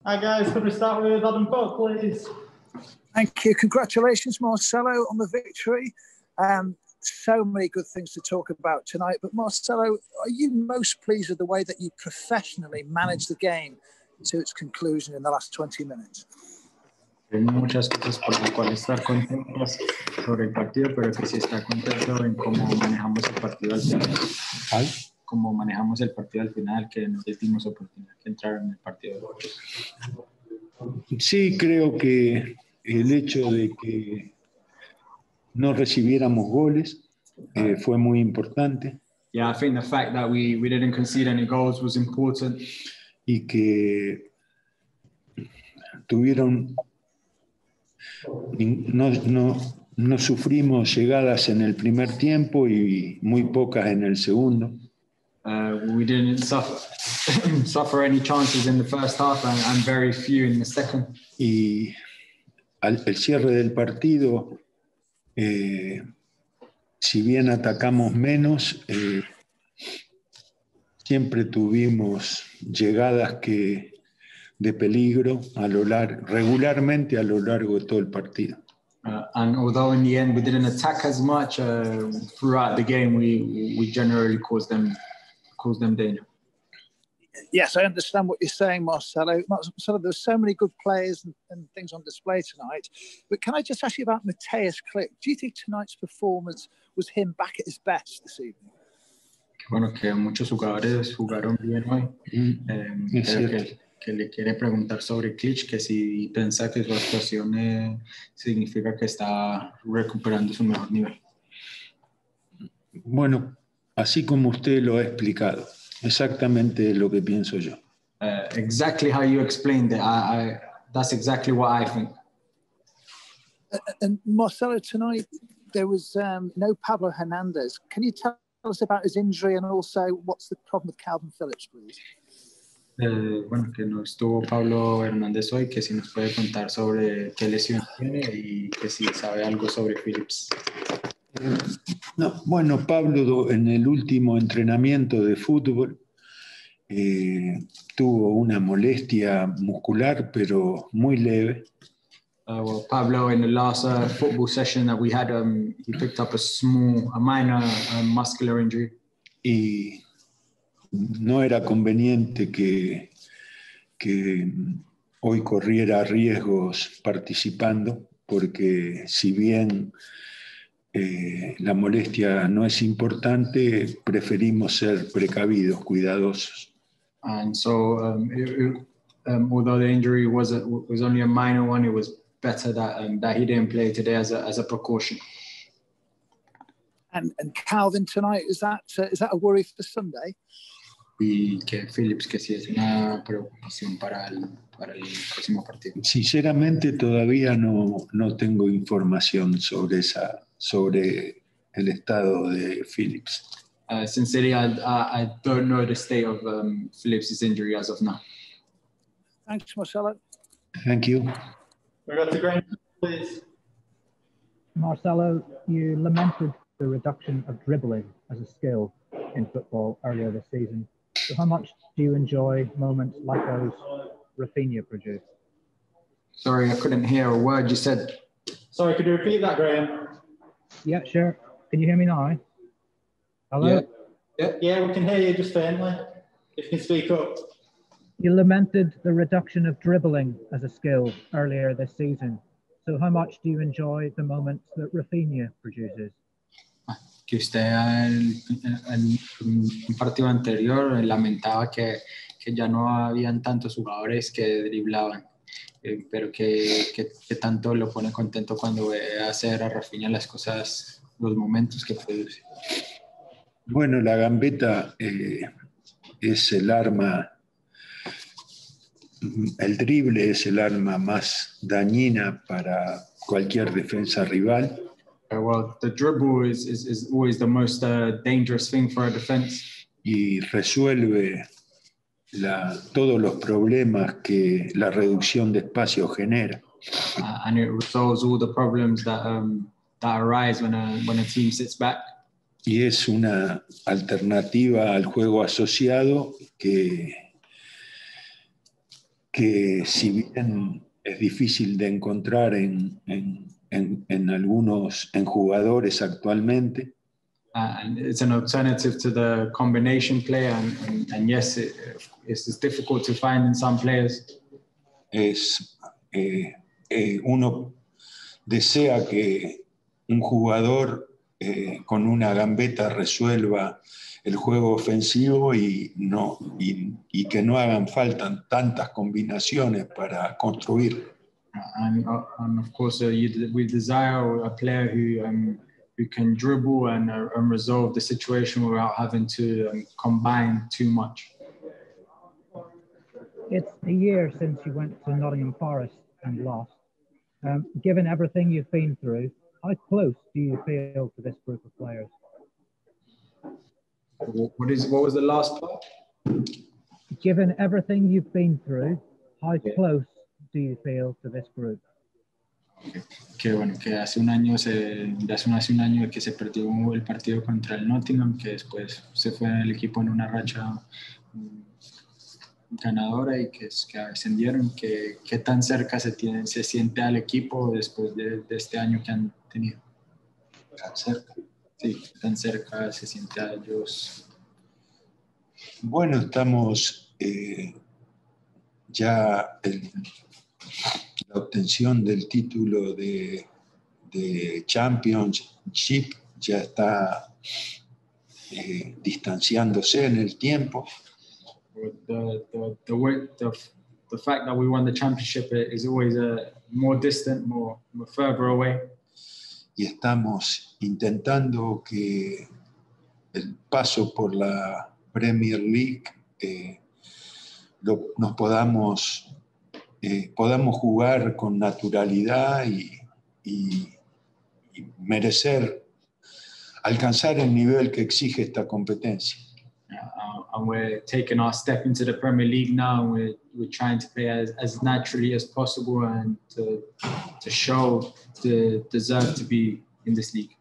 Hi guys, could we start with Adam Cook, please? Thank you. Congratulations, Marcelo, on the victory. So many good things to talk about tonight. But Marcelo, are you most pleased with the way that you professionally managed the game to its conclusion in the last 20 minutes? Hay muchas cosas por las cuales estar contentos sobre el partido, pero que sí está contento en cómo manejamos el partido al final. Cómo manejamos el partido al final, que nos dimos oportunidad de entrar en el partido de hoy. Sí, creo que el hecho de que no recibiéramos goles fue muy importante. Yeah, I think the fact that we didn't concede any goals was important. Y que tuvieron no sufrimos llegadas en el primer tiempo y muy pocas en el segundo. We didn't suffer any chances in the first half and very few in the second. Y al cierre del partido, si bien atacamos menos, siempre tuvimos llegadas de peligro regularmente a lo largo de todo el partido. And although in the end we didn't attack as much throughout the game, we generally caused them danger. Yes, I understand what you're saying, Marcelo. Marcelo, there's so many good players and things on display tonight. But can I just ask you about Mateusz Klich? Do you think tonight's performance was him back at his best this evening? Bueno, que muchos jugadores jugaron bien hoy. Que le quiere preguntar sobre Klich, que si piensa que su actuación significa que está recuperando su mejor nivel. Bueno, así como usted lo ha explicado, exactamente lo que pienso yo. Exactly how you explained it. That's exactly what I think. And Marcelo, tonight there was no Pablo Hernandez. Can you tell us about his injury and also what's the problem with Calvin Phillips, please? Bueno, que no estuvo Pablo Hernández hoy, que si nos puede contar sobre qué lesión tiene y que si sabe algo sobre Phillips. No, bueno, Pablo en el último entrenamiento de fútbol tuvo una molestia muscular, pero muy leve. Well, Pablo, in the last football session that we had, he picked up a minor muscular injury. Y no era conveniente que hoy corriera riesgos participando, porque si bien la molestia no es importante, preferimos ser precavidos, cuidadosos. And so, although the injury was only a minor one, it was better that he didn't play today as a precaution. And Calvin tonight, is that a worry for Sunday? Y que Phillips, que sí es una preocupación para el próximo partido. Sinceramente todavía no tengo información sobre el estado de Phillips. Sincerely, I don't know the state of Phillips' injury as of now. Thanks, Marcelo. Thank you. We got to Graham, please. Marcelo, you lamented the reduction of dribbling as a skill in football earlier this season. So how much do you enjoy moments like those Rafinha produced? Sorry, I couldn't hear a word you said. Sorry, could you repeat that, Graham? Yeah, sure. Can you hear me now? Hello? Yeah, we can hear you just faintly. If you can speak up. You lamented the reduction of dribbling as a skill earlier this season. So how much do you enjoy the moments that Rafinha produces? Que usted en un partido anterior lamentaba que ya no habían tantos jugadores que driblaban, pero que tanto lo pone contento cuando ve hacer a Rafinha las cosas, los momentos que produce. Bueno, la gambeta es el arma, el drible es el arma más dañina para cualquier defensa rival. Well, the dribble is always the most dangerous thing for a defense. Y resuelve todos los problemas que la reducción de espacio genera. And it resolves all the problems that arise when a team sits back. Y es una alternativa al juego asociado que que si bien es difícil de encontrar en jugadores actualmente, and it's an alternative to the combination play, and yes, it's difficult to find in some players. Uno desea que un jugador con una gambeta resuelva el juego ofensivo y que no hagan falta tantas combinaciones para construir. And of course, we desire a player who can dribble and resolve the situation without having to combine too much. It's a year since you went to Nottingham Forest and lost. Given everything you've been through, how close do you feel to this group of players? What was the last part? Given everything you've been through, how close do you feel to this group? Que bueno, que hace un año que se perdió el partido contra el Nottingham, que después se fue el equipo en una racha ganadora y que ascendieron, que tan cerca se siente al equipo después de este año que han tenido. Tan cerca. Sí, tan cerca se siente a ellos. Bueno, estamos ya en la obtención del título de Championship, ya está distanciándose en el tiempo. The fact that we won the championship is always more distant, more further away. Y estamos intentando que el paso por la Premier League nos podamos jugar con naturalidad y merecer, alcanzar el nivel que exige esta competencia. And we're taking our step into the Premier League now, and we're trying to play as naturally as possible and to show the deserve to be in this league.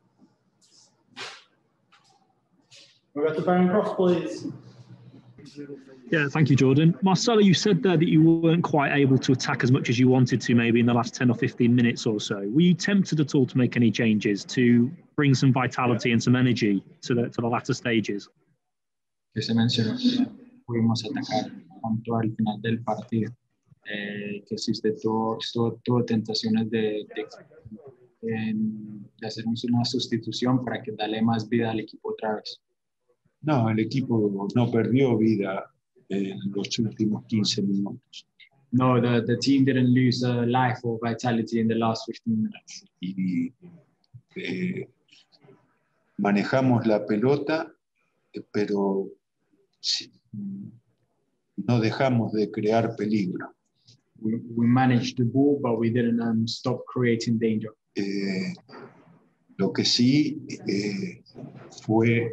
We'll go to Baron Cross, please. Yeah, thank you, Jordan. Marcelo, you said there that you weren't quite able to attack as much as you wanted to maybe in the last 10 or 15 minutes or so. Were you tempted at all to make any changes to bring some vitality and some energy to the latter stages? Que se mencionó, pudimos atacar tanto al final del partido, que si usted tuvo tentaciones de hacer una sustitución para que darle más vida al equipo otra vez. No, el equipo no perdió vida en los últimos 15 minutos. No, the team didn't lose life or vitality in the last 15 minutes. Y manejamos la pelota, pero no dejamos de crear peligro. We managed the ball, but we didn't stop creating danger. Lo que sí fue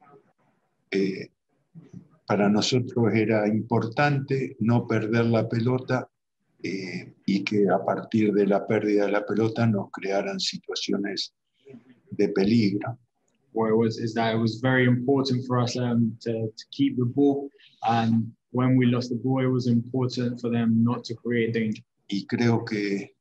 para nosotros era importante no perder la pelota y que a partir de la pérdida de la pelota nos crearan situaciones de peligro. It was very important for us to keep the ball, and when we lost the ball, it was important for them not to create danger. Y creo que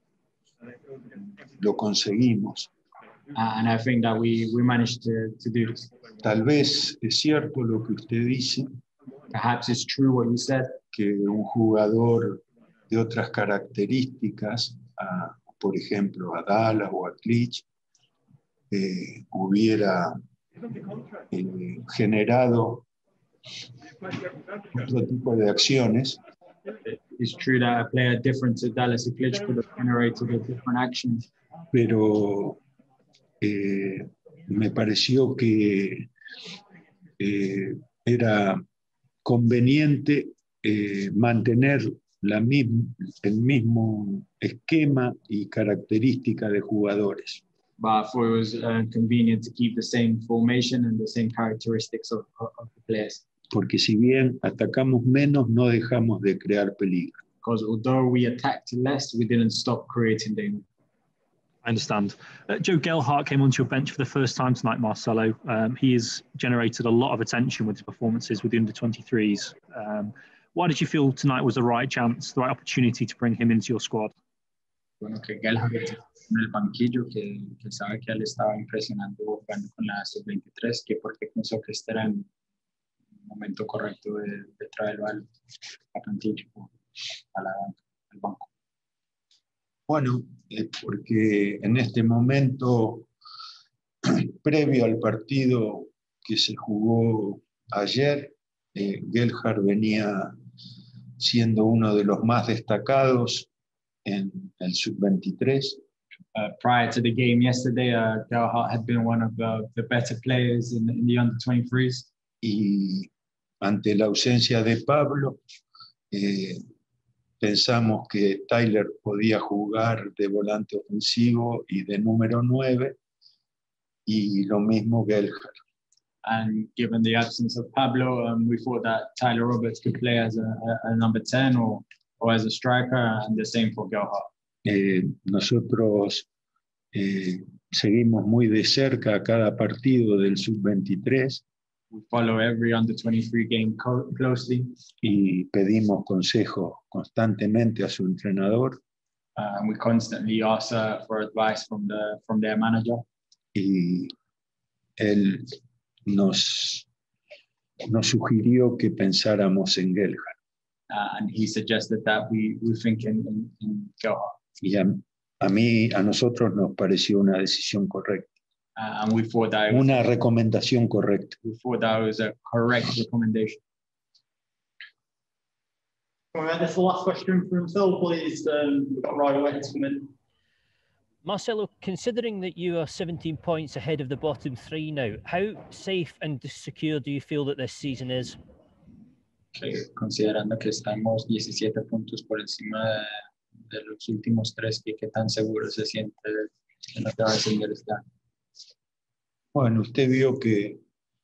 lo conseguimos. And I think that we managed to do this. Tal vez es cierto lo que usted dice. Perhaps it's true what you said. Que un jugador de otras características, por ejemplo a Dallas o a Clich, hubiera generado otro tipo de acciones. It's true that a player different to Dallas and Clich could have generated different actions. Pero me pareció que era conveniente mantener el mismo esquema y característica de jugadores. But I thought it was convenient to keep the same formation and the same characteristics of the players. Porque si bien atacamos menos, no dejamos de crear peligro. Because although we attacked less, we didn't stop creating danger. I understand. Joe Gelhardt came onto your bench for the first time tonight, Marcelo. He has generated a lot of attention with his performances with the under-23s. Why did you feel tonight was the right chance, the right opportunity to bring him into your squad? Bueno, que Gelhardt en el banquillo, que sabe que él estaba impresionando jugando con la sub-23, que porque pensó que este era el momento correcto de traerlo al banquillo, al banco. Bueno, porque en este momento, previo al partido que se jugó ayer, Gelhardt venía siendo uno de los más destacados en el sub-23. Prior to the game yesterday, Gelhardt had been one of the better players in the under-23s. Y ante la ausencia de Pablo, pensamos que Tyler podía jugar de volante ofensivo y de número 9, y lo mismo Gelhardt. And given the absence of Pablo, we thought that Tyler Roberts could play as a number 10 or as a striker, and the same for Gelhardt. Nosotros seguimos muy de cerca cada partido del sub-23. We follow every under-23 game closely. Y pedimos consejo constantemente a su entrenador. And we constantly ask for advice from their manager. Y él nos sugirió que pensáramos en Gelhardt. And he suggested that we think in Gelhardt. Y a nosotros nos pareció una decisión correcta. And we thought that una recomendación correcta. We thought that was a correct recommendation. All right, this is the last question from Phil, please. We've got Roy Wett to come in. Marcelo, considering that you are 17 points ahead of the bottom 3 now, how safe and secure do you feel that this season is? Considerando que estamos 17 puntos por encima de los últimos 3, ¿qué tan seguro se siente que no te va a descender este año? Bueno, usted vio que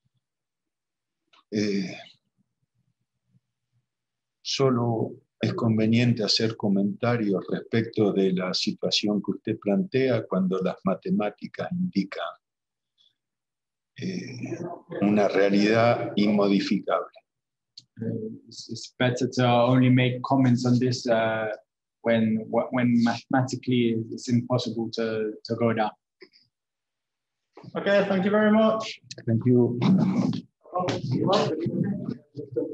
solo es conveniente hacer comentarios respecto de la situación que usted plantea cuando las matemáticas indican una realidad inmodificable. It's better to only make comments on this when mathematically it's impossible to go down. Okay, thank you very much. Thank you.